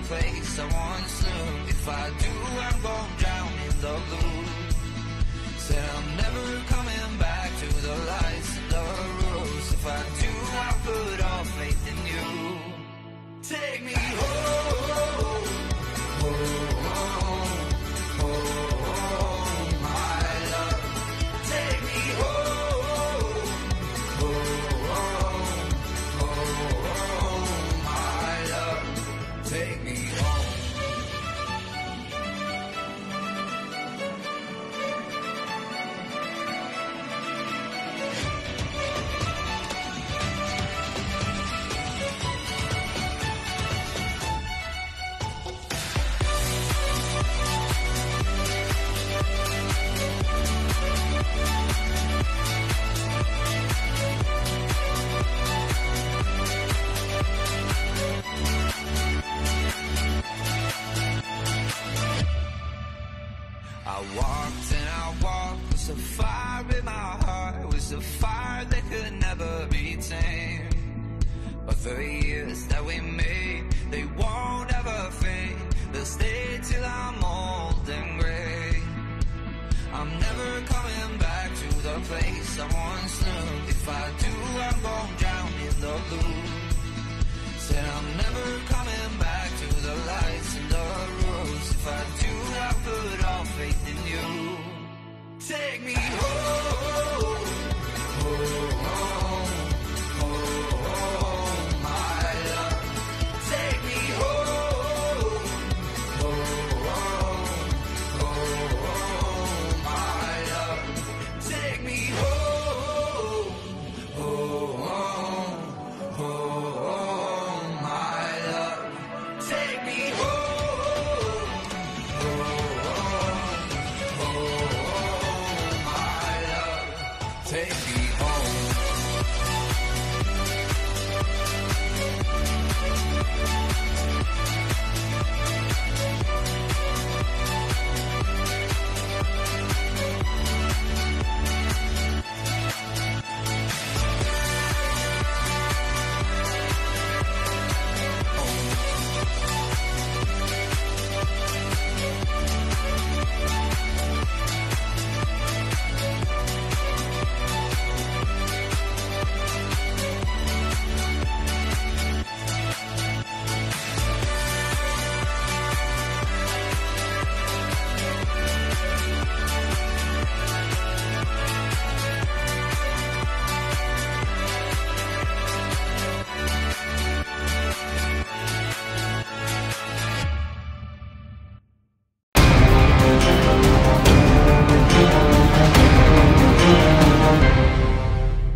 place I once knew. If I do, I'm gonna drown in the blue. Said I'm never coming back to the lights and the rules. If I do, I'll put all faith in you. Take me home, home, home, my love. Take me home, home, home, my love. Take me home. I walked and I walked with a fire in my heart. It was a fire that could never be tamed. But the years that we made, they won't ever fade. They'll stay till I'm old and gray. I'm never coming back to the place I once knew. If I do, I'm gonna drown in the blue. Said I'm never coming back to the lights and the rules. If I do, I put all faith in you. Take me